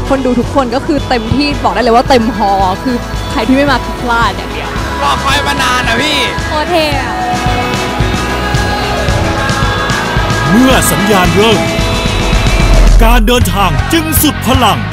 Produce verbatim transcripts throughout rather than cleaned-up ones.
คนดูทุกคนก็คือเต็มที่บอกได้เลยว่าเต็มฮอลคือใครที่ไม่มาคือพลาดอย่างเดียวรอคอยมานานนะพี่โคตรเท่เมื่อสัญญาณเริ่มการเดินทางจึงสุดพลัง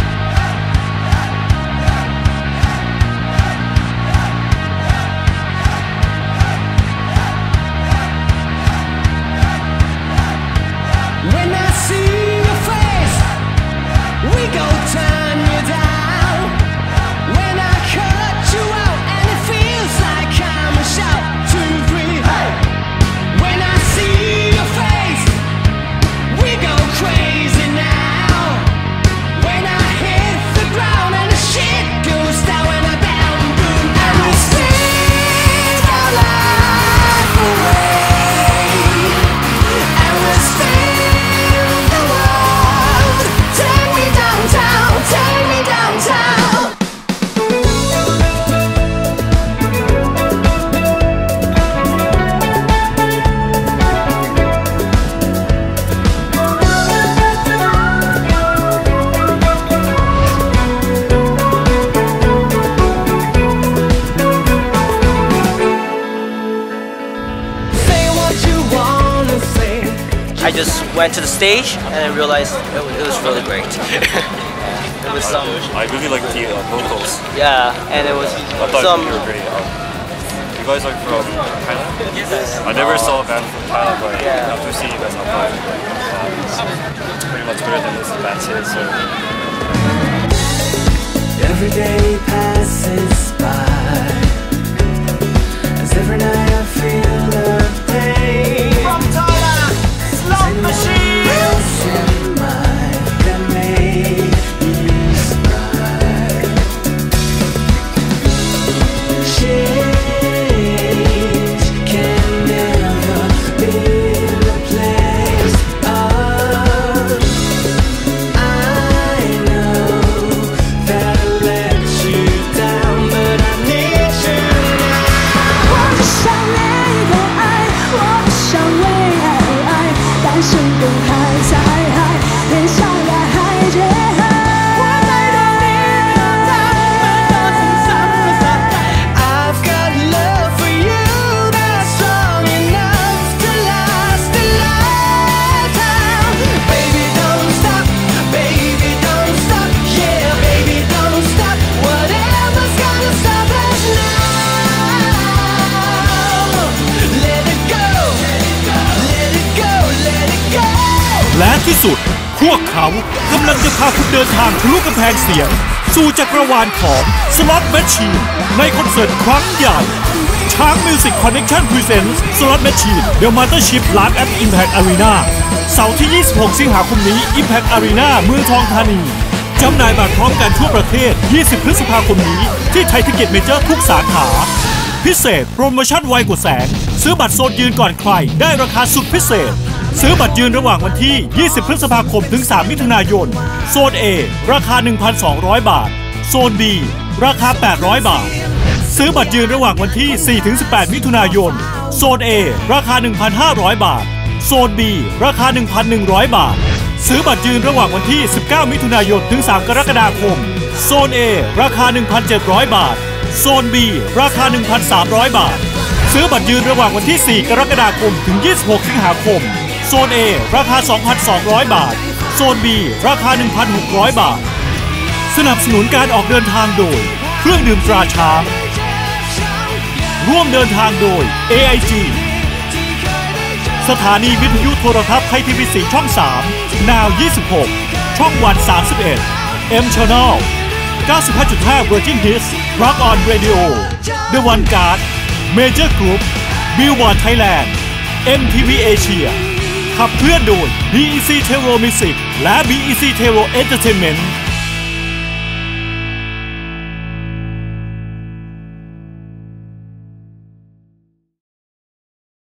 I just went to the stage and I realized it, it was really great. It was some. I really like the uh, vocals. Yeah, and it was I thought some. You were great. Um, you guys are from Thailand? Yes. I never saw a band from Thailand, but yeah. After seeing you guys on live, um, it's pretty much better than this band here. So. Every day passes by, as every night I feel the pain. From Thailand, Slot Machine. และที่สุดพวกเขากำลังจะพาคุณเดินทางทะลุกำแพงเสียงสู่จักรวาลของ Slot Machine ในคอนเสิร์ตครั้งใหญ่ช้าง Music Connection Presents Slot Machine The Mothership Live at Impact Arena เสาร์ที่ยี่สิบหกสิงหาคมนี้ Impact Arena เมืองทองธานีจำหน่ายบัตรพร้อมกันทั่วประเทศยี่สิบพฤษภาคมนี้ที่ไทยทิกเก็ตเมเจอร์ทุกสาขาพิเศษโปรโมชั่นไวกว่าแสนซื้อบัตรโซนยืนก่อนใครได้ราคาสุดพิเศษซื้อบัตรยืนระหว่างวันที่ยี่สิบพฤษภาคมถึงสามมิถุนายนโซน A ราคา หนึ่งพันสองร้อย บาทโซน B ราคาแปดร้อยบาทซื้อบัตรยืนระหว่างวันที่สี่ถึงสิบแปดมิถุนายนโซน A ราคา หนึ่งพันห้าร้อย บาทโซน B ราคา หนึ่งพันหนึ่งร้อย บาทซื้อบัตรยืนระหว่างวันที่สิบเก้ามิถุนายนถึงสามกรกฎาคมโซน A ราคา หนึ่งพันเจ็ดร้อย บาทโซน B ราคา หนึ่งพันสามร้อย บาทซื้อบัตรยืนระหว่างวันที่สี่กรกฎาคมถึงยี่สิบหกสิงหาคมโซน A ราคา สองพันสองร้อย บาทโซน B ราคา หนึ่งพันหกร้อย บาทสนับสนุนการออกเดินทางโดยเครื่องดื่มตราช้างร่วมเดินทางโดย เอ ไอ จี สถานีวิทยุโทรทัศน์ไทยทีวีสี่ช่องสาม นาว ยี่สิบหก ช่องวัน สามสิบเอ็ด M Channel เก้าสิบห้าจุดห้า Virgin Hits Rock On Radio The One Guard Major Group Billboard Thailand เอ็ม ที วี Asia ขับเคลื่อนโดย บี อี ซี Tero Music และ บี อี ซี Tero Entertainment